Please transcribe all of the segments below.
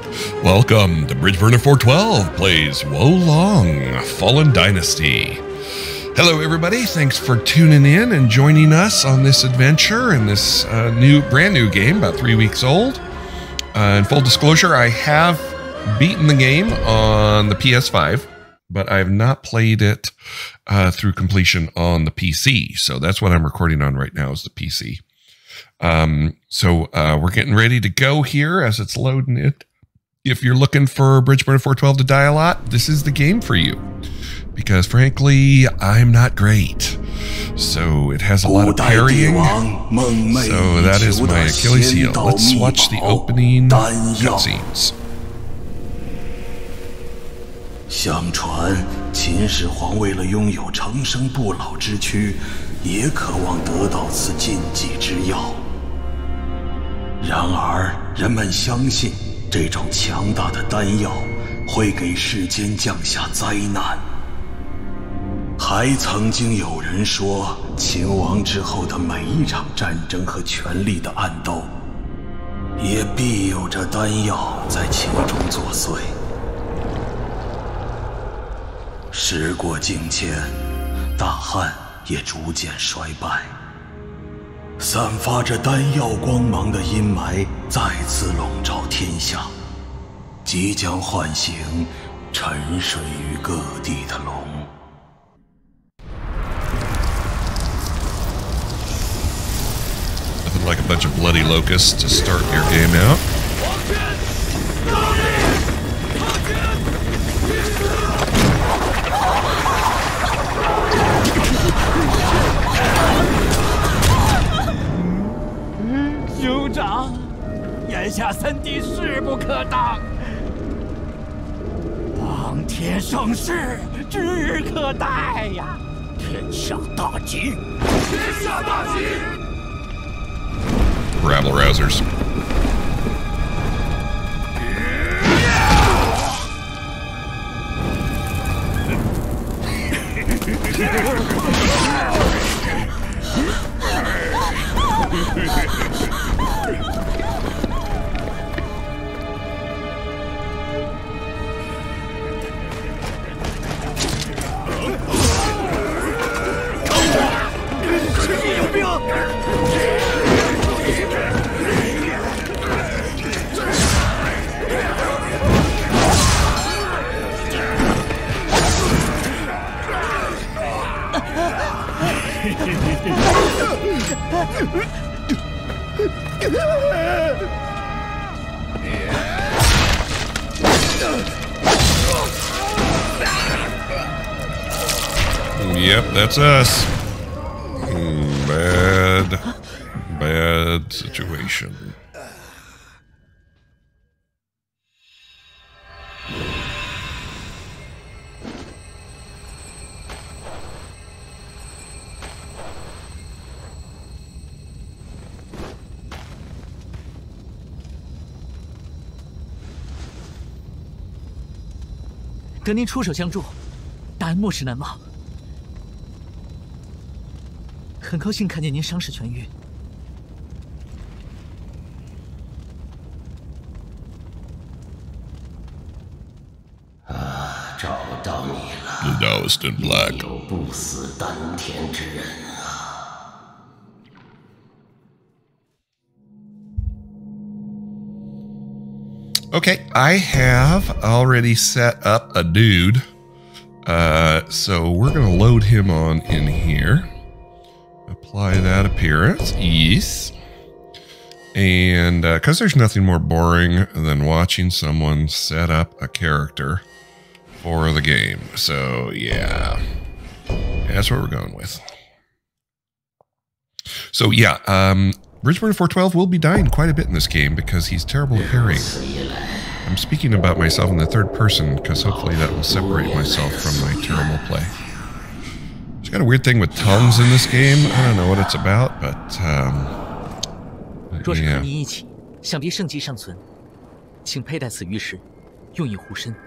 Welcome to Bridgeburner 412 plays Wo Long, Fallen Dynasty. Hello everybody, thanks for tuning in and joining us on this adventure in this brand new game, about 3 weeks old. In full disclosure, I have beaten the game on the PS5, but I have not played it through completion on the PC. So that's what I'm recording on right now is the PC. So we're getting ready to go here as it's loading it. If you're looking for Bridgeburner 412 to die a lot, this is the game for you. Because frankly, I'm not great. So it has a lot of parrying. So that is my Achilles heel. Let's watch the opening cutscenes. 相传，秦始皇为了拥有长生不老之躯，也渴望得到此禁忌之药。然而，人们相信这种强大的丹药会给世间降下灾难。还曾经有人说，秦王之后的每一场战争和权力的暗斗，也必有着丹药在其中作祟。 时过境迁，大汉也逐渐衰败。散发着丹药光芒的阴霾再次笼罩天下，即将唤醒沉睡于各地的龙。 Nothing like a bunch of bloody locusts to start your game out. 兄长，眼下三弟势不可当，当天盛世指可待呀！天下大吉！天下大吉 Rabble rousers. Yep, that's us. Bad situation. "得您出手相助，大恩莫齿难忘。很高兴看见您伤势痊愈。 啊，找到你了！ The Taoist in black. 有不死丹田之人啊！ Okay, I have already set up a dude. So we're going to load him on in here. Apply that appearance. Yes. And because there's nothing more boring than watching someone set up a character for the game. So, yeah. That's what we're going with. So, yeah. Bridgeburner 412 will be dying quite a bit in this game because he's terrible at parrying. I'm speaking about myself in the third person because hopefully that will separate myself from my terrible play. There's got a weird thing with tongues in this game. I don't know what it's about, but 若是和您一起，想必圣迹尚存，请佩戴此玉石，用以护身。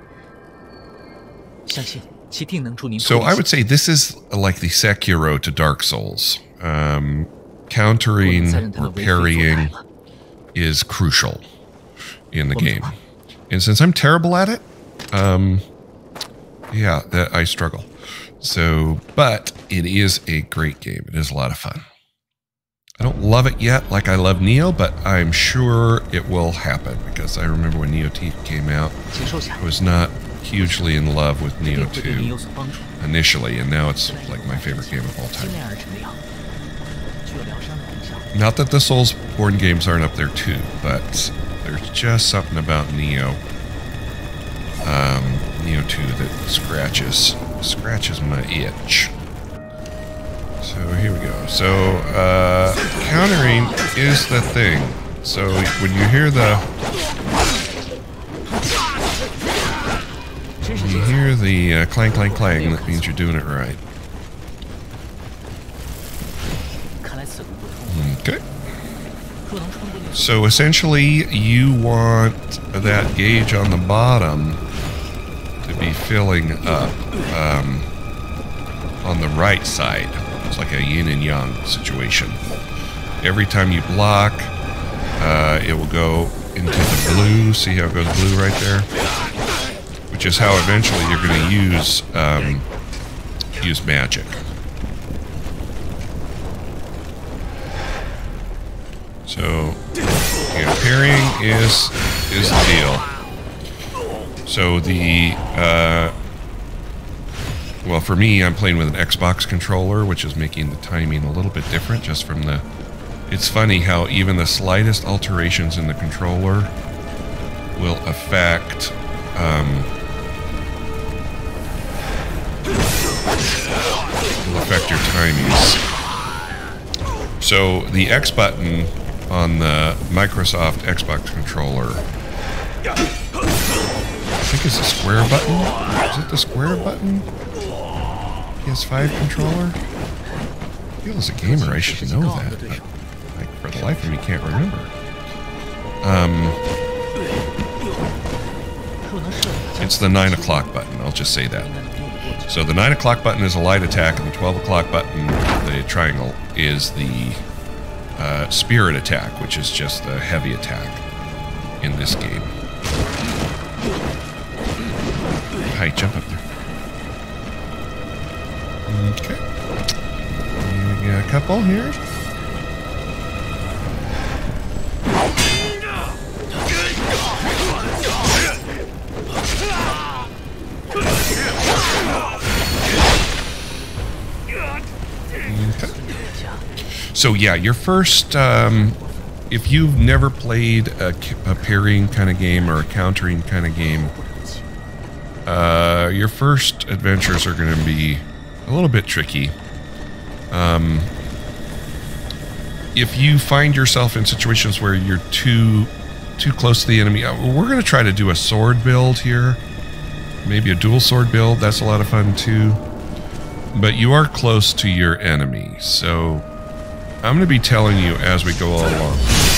相信其定能助您。 So I would say this is like the Sekiro to Dark Souls. Countering or parrying is crucial in the game. And since I'm terrible at it, yeah, I struggle. So, but it is a great game. It is a lot of fun. I don't love it yet like I love Nioh, but I'm sure it will happen because I remember when Nioh 2 came out, I was not hugely in love with Nioh 2 initially, and now it's like my favorite game of all time. Not that the Soulsborne games aren't up there too, but there's just something about Nioh 2 that scratches my itch. So here we go. So countering is the thing. So when you hear the clang clang clang, that means you're doing it right. Okay. So essentially you want that gauge on the bottom to be filling up on the right side. It's like a yin and yang situation. Every time you block, it will go into the blue. See how it goes blue right there? Which is how eventually you're going to use magic. So, yeah, parrying is the deal. So the well, for me, I'm playing with an Xbox controller, which is making the timing a little bit different just from the... It's funny how even the slightest alterations in the controller will affect... your timings. So the X button on the Microsoft Xbox controller, I think it's the square button. Is it the square button? PS5 controller? I feel as a gamer I should know that, but like, for the life of me can't remember. It's the 9 o'clock button, I'll just say that. So the 9 o'clock button is a light attack, and the 12 o'clock button, the triangle, is the spirit attack, which is just the heavy attack in this game. Hi, jump up there. Okay. We got a couple here. So yeah, your first, if you've never played a parrying kind of game or a countering kind of game, your first adventures are going to be a little bit tricky. If you find yourself in situations where you're too close to the enemy, we're going to try to do a sword build here. Maybe a dual sword build, that's a lot of fun too. But you are close to your enemy, so I'm going to be telling you as we go along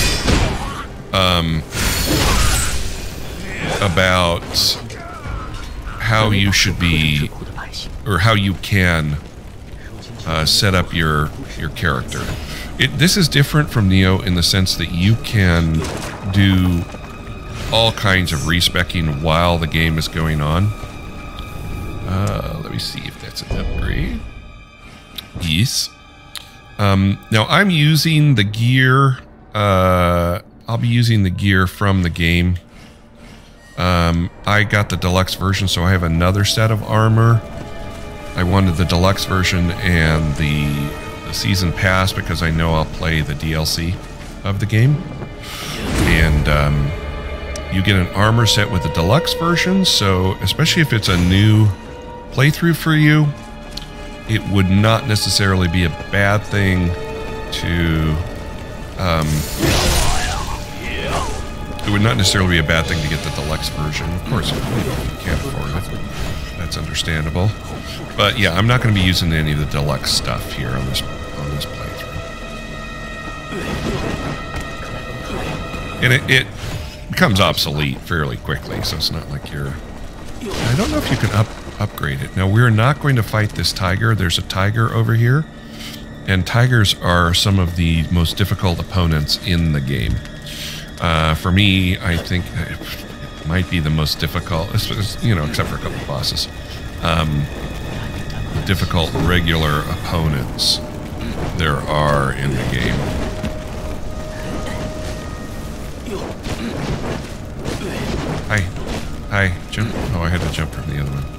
about how you should be, or how you can set up your character. This is different from Nioh in the sense that you can do all kinds of respecking while the game is going on. Let me see if that's an upgrade. Yes. Now I'm using the gear. I'll be using the gear from the game. I got the deluxe version, so I have another set of armor. I wanted the deluxe version and the season pass because I know I'll play the DLC of the game. And you get an armor set with the deluxe version, so especially if it's a new playthrough for you, it would not necessarily be a bad thing to it would not necessarily be a bad thing to get the deluxe version. Of course, if you can't afford it, that's understandable. But yeah, I'm not going to be using any of the deluxe stuff here on this playthrough. And it becomes obsolete fairly quickly, so it's not like you're... I don't know if you can upgrade it. Now, we're not going to fight this tiger. There's a tiger over here, and tigers are some of the most difficult opponents in the game. For me, I think might be the most difficult, you know, except for a couple of bosses. Difficult regular opponents there are in the game. Hi, jump. Oh, I had to jump from the other one.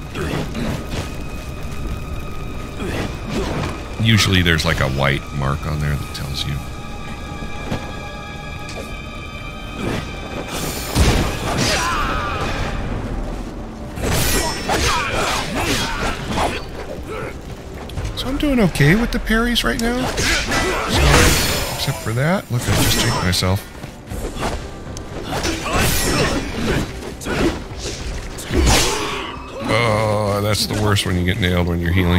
Usually there's like a white mark on there that tells you. So I'm doing okay with the parries right now. So, except for that. Look, I just jinked myself. Oh, that's the worst when you get nailed when you're healing.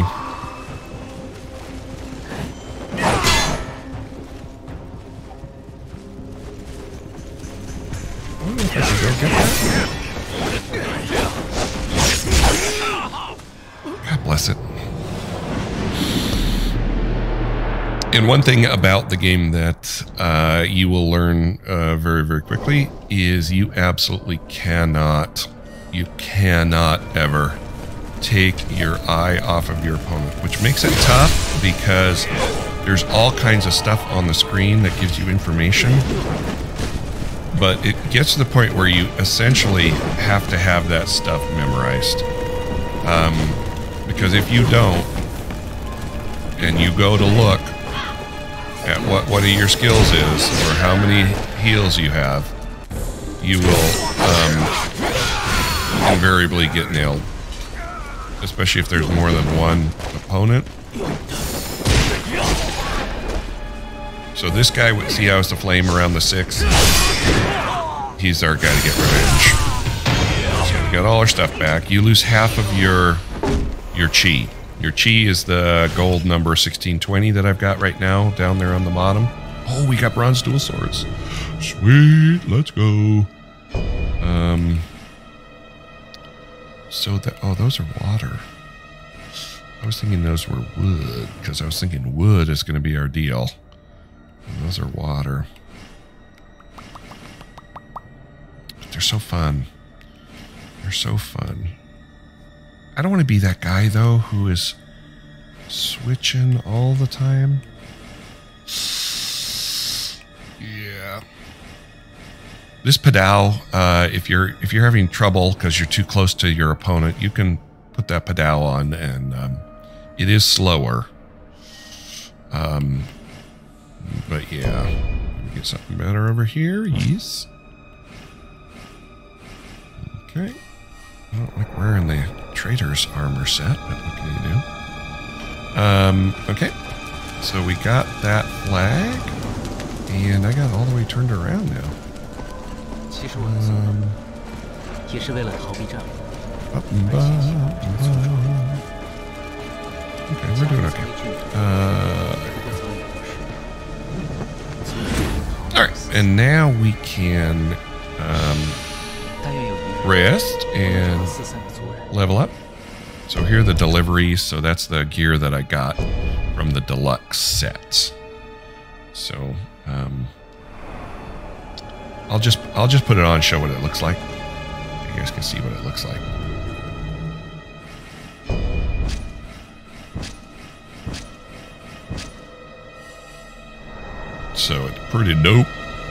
I don't know if I can go get that. God bless it. And one thing about the game that you will learn very, very quickly is you absolutely cannot ever take your eye off of your opponent, which makes it tough because there's all kinds of stuff on the screen that gives you information. But it gets to the point where you essentially have to have that stuff memorized. Because if you don't, and you go to look at what one of your skills is, or how many heals you have, you will invariably get nailed. Especially if there's more than one opponent. So this guy, see how it's the flame around the 6? He's our guy to get revenge. So we got all our stuff back. You lose half of your chi. Your chi is the gold number 1620 that I've got right now down there on the bottom. Oh, we got bronze dual swords. Sweet, let's go. So that, oh, those are water. I was thinking those were wood, because I was thinking wood is going to be our deal. And those are water. But they're so fun. They're so fun. I don't want to be that guy, though, who is switching all the time. Yeah. This pedal, if you're having trouble because you're too close to your opponent, you can put that pedal on, and it is slower. But yeah, let me get something better over here. Yes. Okay. I don't like wearing the trader's armor set, but what can you do? Okay. So we got that flag, and I got all the way turned around now. Okay, we're doing okay. Alright, and now we can rest and level up. So here are the deliveries. So that's the gear that I got from the deluxe sets. So I'll just put it on and show what it looks like. You guys can see what it looks like. So it's pretty dope.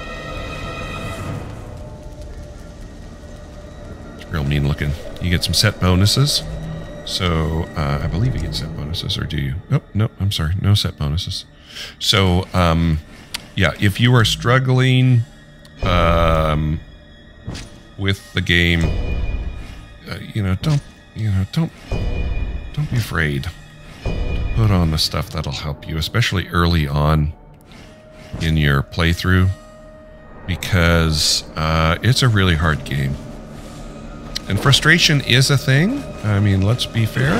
It's real mean looking. You get some set bonuses. So I believe you get set bonuses, or do you? Oh, no, I'm sorry. No set bonuses. So yeah, if you are struggling with the game, don't be afraid to put on the stuff that'll help you, especially early on in your playthrough, because it's a really hard game. And frustration is a thing. I mean, let's be fair.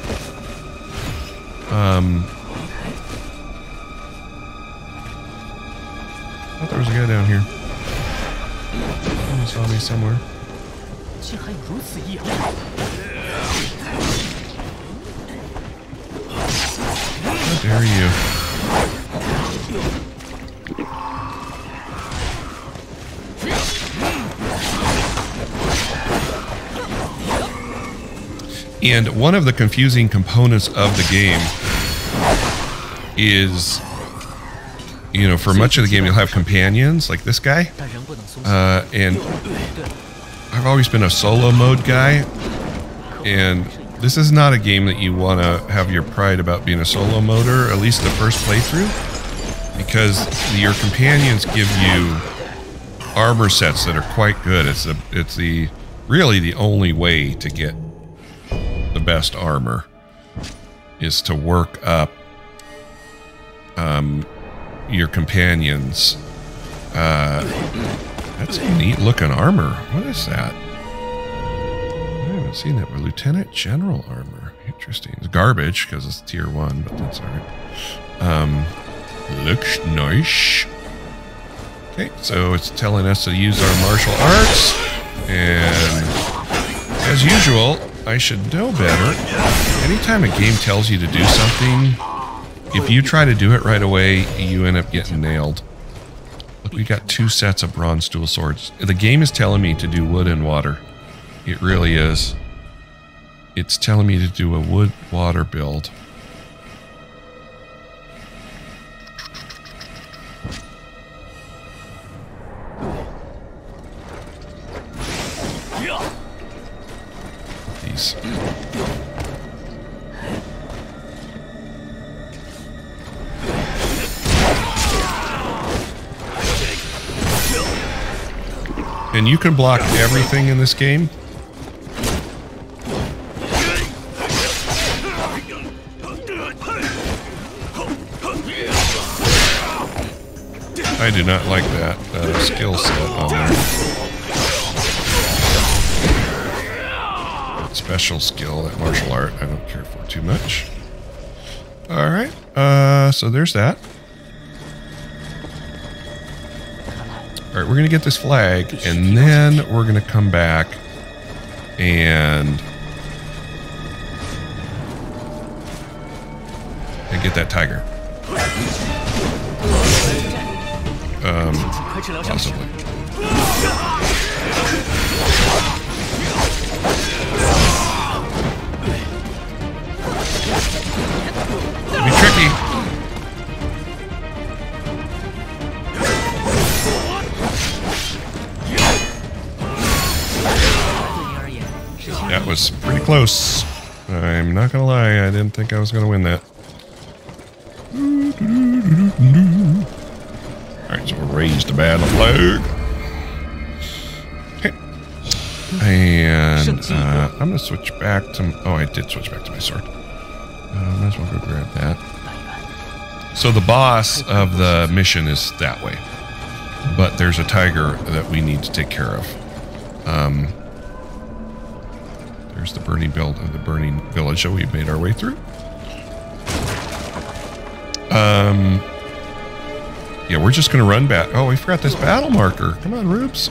I thought there was a guy down here. Someone saw me somewhere. How dare you? And one of the confusing components of the game is, you know, for much of the game you'll have companions like this guy, and I've always been a solo mode guy, and this is not a game that you want to have your pride about being a solo moder, at least the first playthrough, because your companions give you armor sets that are quite good. It's really the only way to get the best armor is to work up your companions. That's a neat looking armor. What is that? I haven't seen that. Lieutenant General armor. Interesting. It's garbage because it's tier 1, but that's alright. Looks nice. Okay, so it's telling us to use our martial arts, and as usual, I should know better. Anytime a game tells you to do something, if you try to do it right away, you end up getting nailed. Look, we got 2 sets of bronze dual swords. The game is telling me to do wood and water. It really is. It's telling me to do a wood water build. These. And you can block everything in this game. I do not like that skill set on there. Special skill, that martial art, I don't care for too much. Alright, so there's that. Alright, we're going to get this flag, and then we're going to come back and get that tiger. Possibly. It'll be tricky. That was pretty close. I'm not gonna lie, I didn't think I was gonna win that. Alright, so we'll raise the battle flag. Okay. And I'm gonna switch back to... Oh, I did switch back to my sword. Might as well go grab that. So the boss of the mission is that way. But there's a tiger that we need to take care of. There's the burning village that we made our way through. Yeah, we're just gonna run back. Oh, we forgot this battle marker. Come on, Rubes.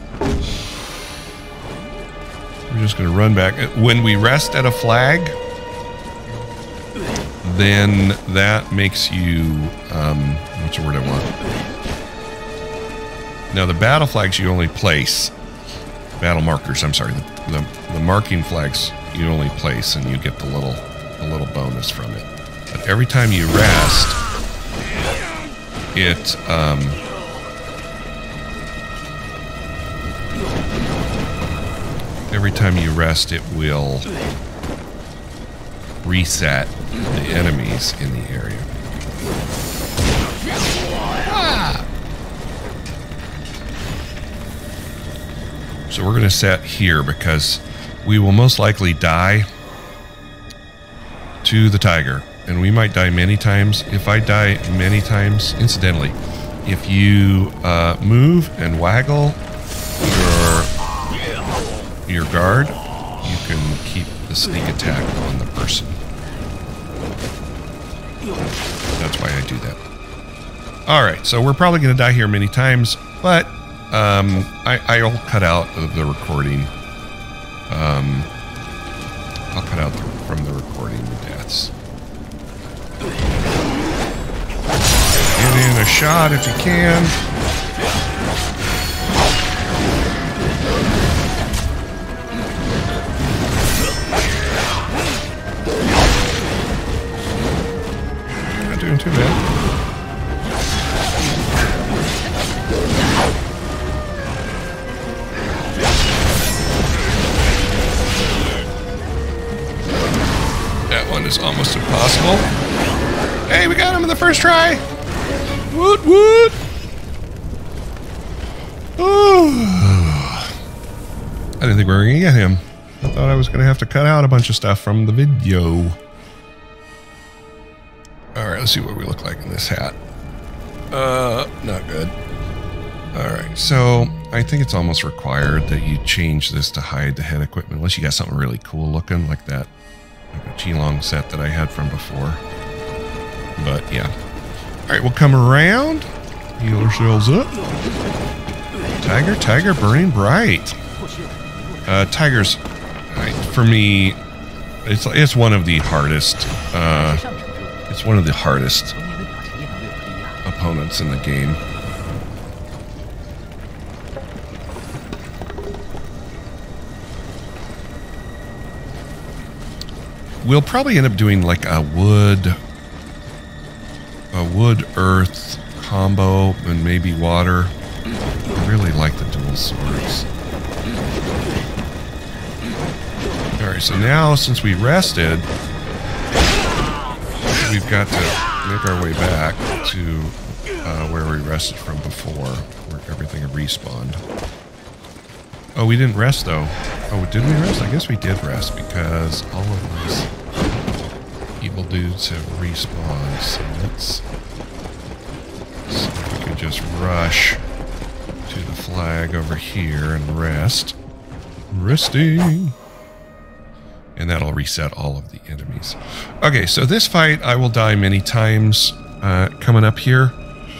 We're just gonna run back. When we rest at a flag, then that makes you, what's the word I want? Now the battle flags you only place, battle markers, I'm sorry, the marking flags you only place and you get the little bonus from it. But every time you rest, it, every time you rest, it will reset the enemies in the area. Ah! So we're going to set here because we will most likely die to the tiger. And we might die many times. If I die many times, incidentally, if you move and waggle your guard, you can keep the sneak attack on the person. That's why I do that. Alright, so we're probably going to die here many times, but I'll cut out the recording. I'll cut out from the recording the deaths. Get in a shot if you can. too bad. That one is almost impossible. Hey, we got him in the first try. Woot woot. Oh. I didn't think we were going to get him. I thought I was going to have to cut out a bunch of stuff from the video. Alright, let's see what we look like in this hat. Not good. Alright, so I think it's almost required that you change this to hide the head equipment, unless you got something really cool looking like that. Like a Qilong set that I had from before. But yeah. Alright, we'll come around. Heal ourselves up. Tiger, burning bright. Tigers, for me, it's one of the hardest. It's one of the hardest opponents in the game. We'll probably end up doing like a wood earth combo and maybe water. I really like the dual swords. Alright, so now since we rested, we've got to make our way back to where we rested from before, where everything had respawned. Oh, we didn't rest though. Oh, did we rest? I guess we did rest because all of these evil dudes have respawned. So let's see if we can just rush to the flag over here and rest. Resting. And that'll reset all of the enemies. Okay, so this fight I will die many times coming up here.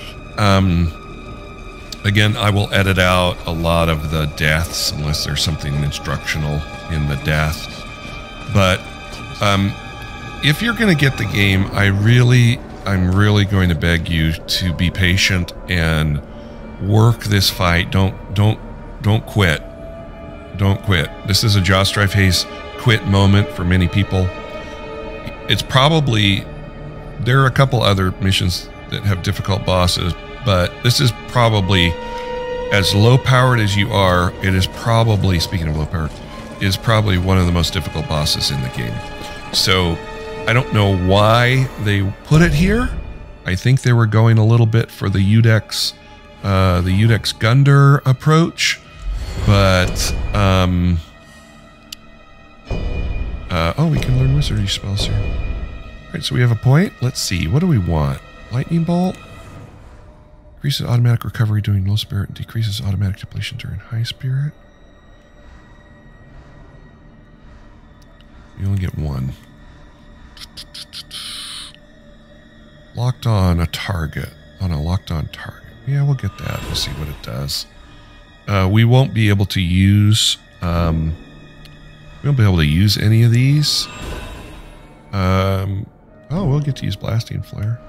Again, I will edit out a lot of the deaths unless there's something instructional in the death. But if you're going to get the game, I'm really going to beg you to be patient and work this fight. Don't quit. Don't quit. This is a Joust Strife Haze quit moment for many people. It's probably, there are a couple other missions that have difficult bosses, but this is probably, as low powered as you are, it is probably, speaking of low powered, is probably one of the most difficult bosses in the game. So I don't know why they put it here. I think they were going a little bit for the Udex Gundar approach, but oh, we can learn wizardry spells here. All right, so we have a point. Let's see. What do we want? Lightning bolt. Increases automatic recovery during low spirit and decreases automatic depletion during high spirit. You only get one. Locked on a target. On a locked on target. Yeah, we'll get that. We'll see what it does. We won't be able to use... we won't be able to use any of these. Oh, we'll get to use Blasting Flare.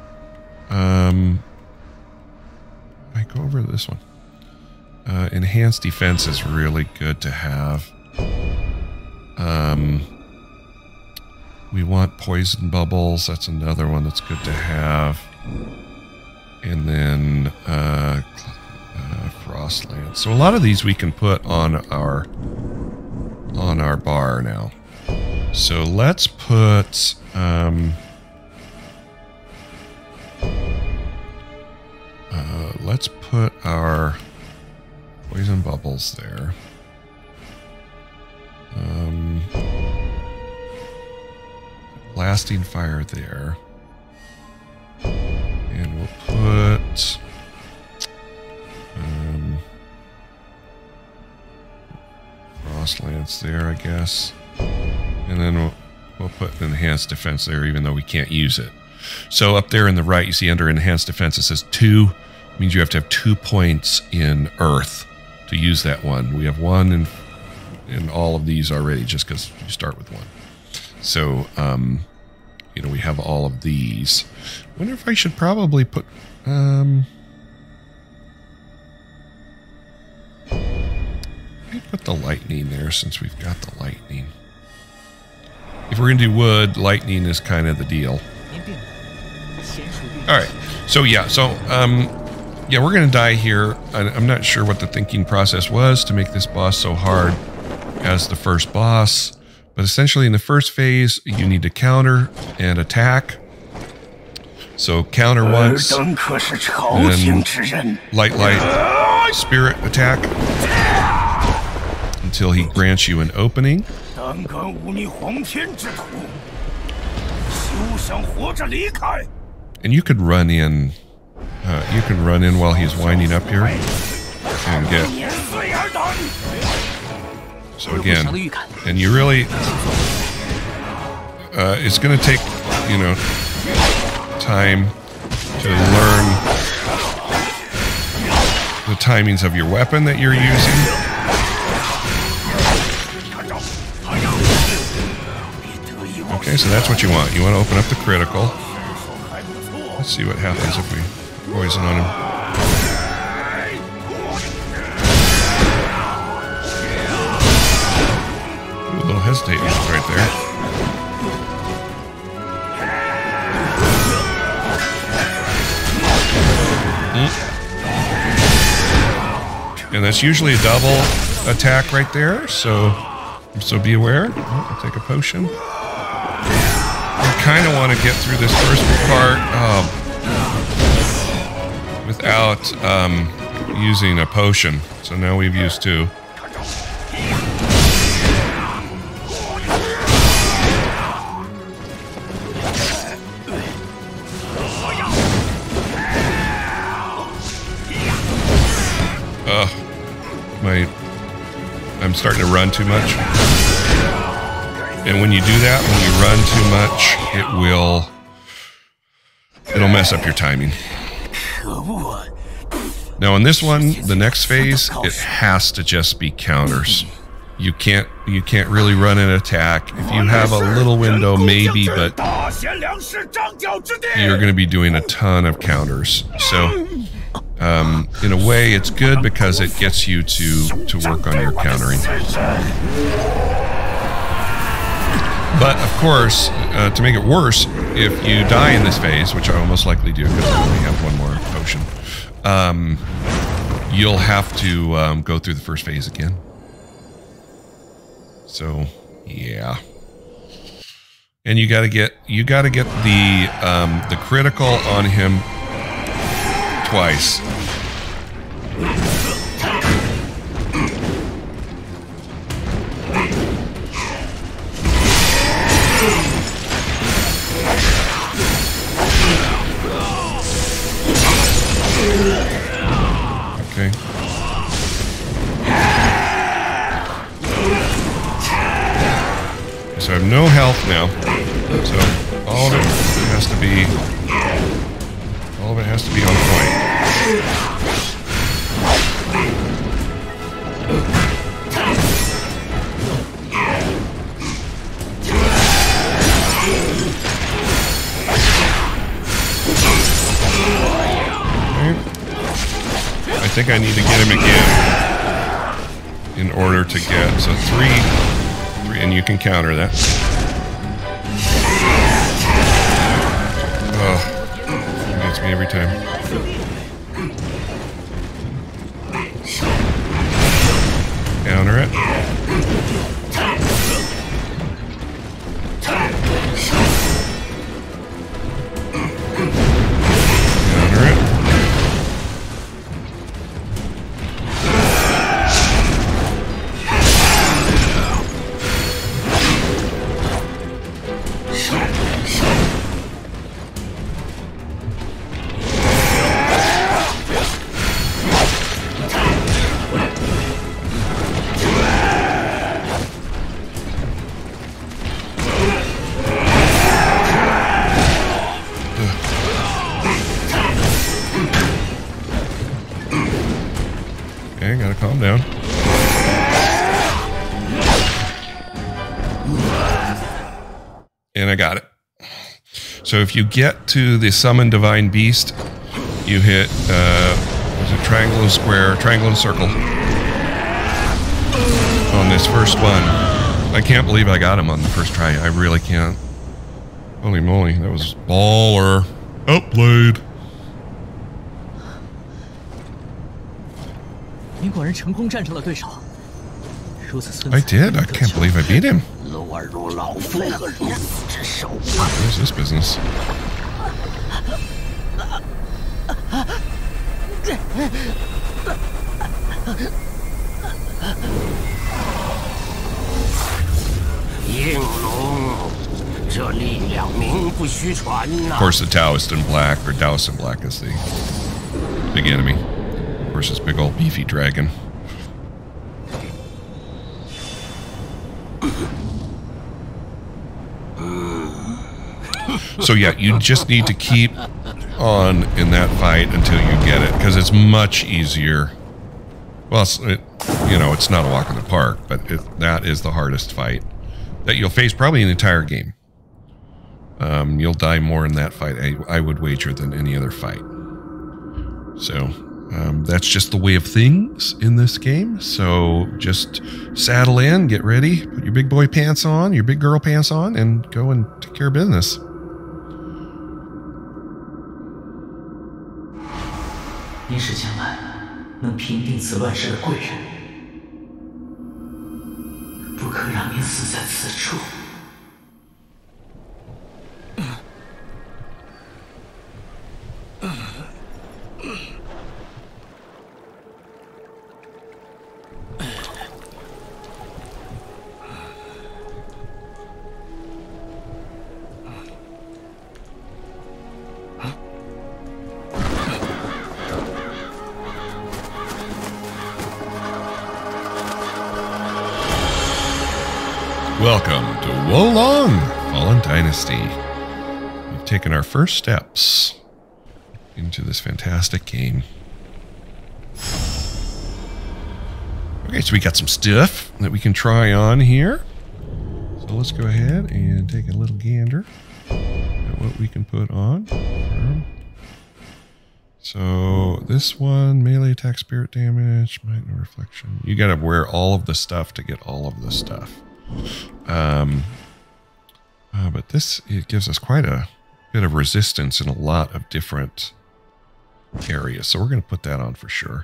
I go over this one. Enhanced defense is really good to have. We want poison bubbles. That's another one that's good to have. And then frost lance. So a lot of these we can put on our bar now. So let's put our poison bubbles there. Blasting fire there. And we'll put frost lance there, I guess. And then we'll put enhanced defense there, even though we can't use it. So up there in the right, you see under enhanced defense, it says 2. It means you have to have 2 points in earth to use that one. We have 1 in all of these already, just because you start with 1. So, you know, we have all of these. I wonder if I should probably put... put the lightning there, since we've got the lightning. If we're going to do wood, lightning is kind of the deal. Alright, so yeah, yeah, we're gonna die here. I'm not sure what the thinking process was to make this boss so hard as the first boss, but essentially in the first phase, you need to counter and attack. So counter once, and light, spirit attack, until he grants you an opening. And you could run in. You can run in while he's winding up here and get. So again, and you really, it's going to take, you know, time to learn the timings of your weapon that you're using. Okay, so that's what you want. You want to open up the critical. Let's see what happens if we poison on him. Ooh, a little hesitating right there. And that's usually a double attack right there, so be aware. I'll take a potion. I kind of want to get through this first part without using a potion. So now we've used 2. I'm starting to run too much. And when you do that, when you run too much, it'll mess up your timing. Now in this one, the next phase, it has to just be counters. You can't really run an attack. If you have a little window, maybe, but you're going to be doing a ton of counters. So in a way, it's good because it gets you to work on your countering. But of course, to make it worse, if you die in this phase, which I will most likely do because I only have 1 more potion, you'll have to go through the first phase again. So yeah, and you got to get the critical on him twice. Okay. So I have no health now. So all of it has to be on point. Okay. I think I need to get him again in order to get, so 3, and you can counter that. Oh, it gets me every time. Counter it. Counter it. Okay, gotta calm down. And I got it. So if you get to the Summon Divine Beast, you hit, was it triangle and square, triangle and circle on this first one. I can't believe I got him on the first try. I really can't. Holy moly, that was baller. Outplayed. 你果然成功战胜了对手。如此孙子 I did. I can't believe I beat him. 落入老夫如此之手。 What is this business? 应龙，这力量名不虚传呐。 Of course, the Taoist in black, or Taoist in black, is the big enemy. Of course, this big old beefy dragon. So yeah, you just need to keep on in that fight until you get it, because it's much easier. Well, it's not a walk in the park, but that is the hardest fight that you'll face probably in the entire game. You'll die more in that fight, I would wager, than any other fight. So that's just the way of things in this game. So just saddle in, get ready, put your big boy pants on, your big girl pants on, and go and take care of business. 您是将来能平定此乱世的贵人，不可让您死在此处。 Welcome to Wo Long Fallen Dynasty. We've taken our first steps into this fantastic game. Okay, so we got some stuff that we can try on here. So let's go ahead and take a little gander at what we can put on. So this one, melee attack, spirit damage, might and reflection. You gotta wear all of the stuff to get all of the stuff. But this, it gives us quite a bit of resistance in a lot of different areas. So we're going to put that on for sure.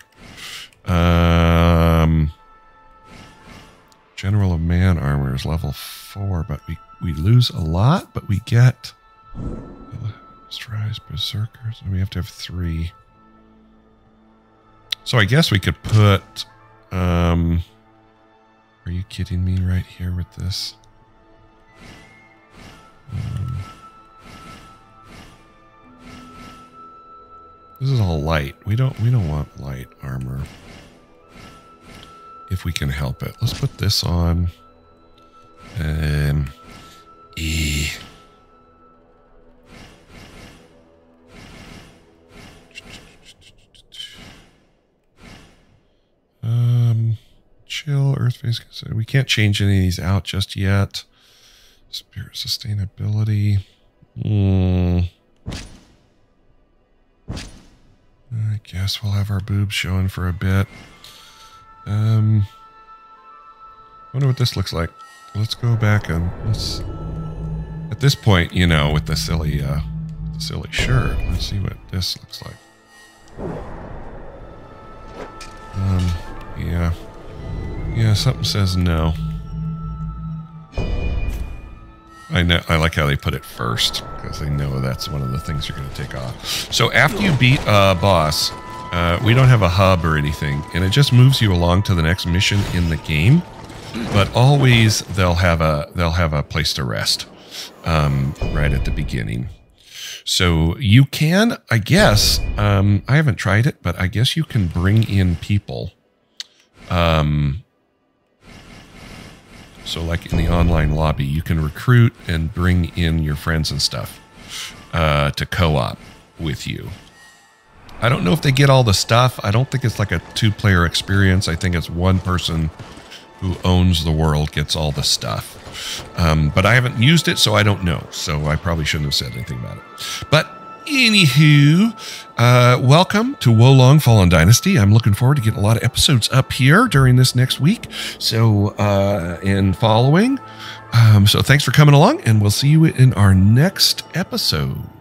General of Man armor is level 4, but we lose a lot, but we get Strides, Berserkers, and we have to have 3. So I guess we could put, are you kidding me right here with this? This is all light. We don't want light armor if we can help it. Let's put this on. Chill, Earth phase. We can't change any of these out just yet. Spirit sustainability. I guess we'll have our boobs showing for a bit. Wonder what this looks like. Let's go back and let's. At this point, you know, with the silly shirt, let's see what this looks like. Yeah, something says no. I know. I like how they put it first because they know that's one of the things you're going to take off. So after you beat a boss, we don't have a hub or anything, and it just moves you along to the next mission in the game. But always they'll have a place to rest right at the beginning. So you can, I guess, I haven't tried it, but I guess you can bring in people. So like in the online lobby, you can recruit and bring in your friends and stuff to co-op with you. I don't know if they get all the stuff. I don't think it's like a 2-player experience. I think it's one person who owns the world gets all the stuff. But I haven't used it, so I don't know. So I probably shouldn't have said anything about it. But anywho, welcome to Wo Long Fallen Dynasty. I'm looking forward to getting a lot of episodes up here during this next week. So, and following. So thanks for coming along, and we'll see you in our next episode.